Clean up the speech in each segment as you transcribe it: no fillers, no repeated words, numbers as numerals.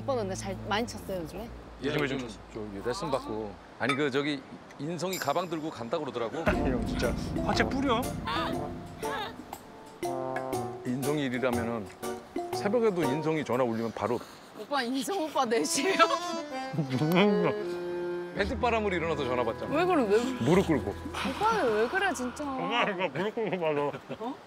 오빠 근데 잘 많이 쳤어요 요즘에? 요즘에 좀 저기 레슨 받고. 아니 그 저기 인성이 가방 들고 간다 그러더라고. 형 진짜 화채 뿌려. 인성이 일이라면은 새벽에도 인성이 전화 울리면 바로 오빠 인성 오빠 4시에요? 팬티바람으로 일어나서 전화 받잖아. 왜 그래 왜? 무릎 꿇고. 오빠는 왜 그래 진짜? 엄마가 무릎 꿇고 말어. 어?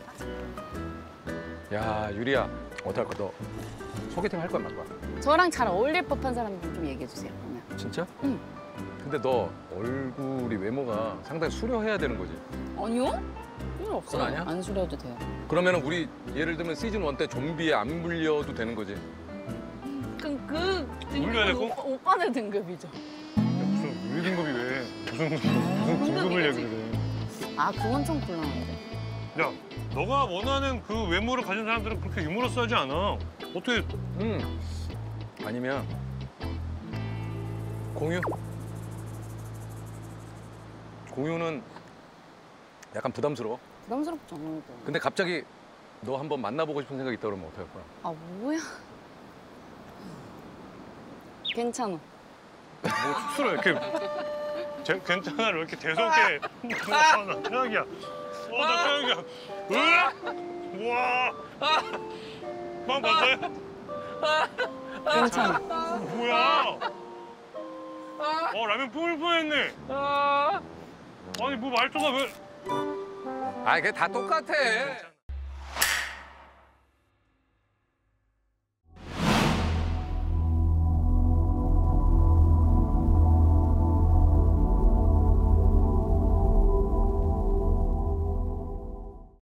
야 유리야 어떡할 거야 너 소개팅 할 거야 말 거야? 저랑 잘 어울릴 법한 사람 좀 얘기해 주세요 그러면. 진짜? 응. 근데 너 얼굴이 외모가 상당히 수려해야 되는 거지. 아니요? 필요 없어요. 그건 아니야? 안 수려도 돼요. 그러면 우리 예를 들면 시즌 1 때 좀비에 안 물려도 되는 거지. 그럼 그 물려야 등급은 되고? 오빠네 등급이죠. 무슨 우리 등급이 왜? 무슨 등급을 얘기를 해? 아 그건 좀 곤란한데. 야, 너가 원하는 그 외모를 가진 사람들은 그렇게 유머러스하지 않아. 어떻게? 아니면 공유? 공유는 약간 부담스러워. 부담스럽지 않아요. 근데 갑자기 너 한번 만나보고 싶은 생각이 있다 그러면 어떡할 거야? 아 뭐야? 괜찮아. 뭐 스스로 이렇게 괜찮아를 왜 이렇게 대성게 나 최악이야. 나 최악이야. 으악! 우와. 방 봤어요? 괜찮아. 뭐야? 라면 뿜을 뻔했네. 아니 뭐 말투가 왜? 아, 이게 다 똑같아.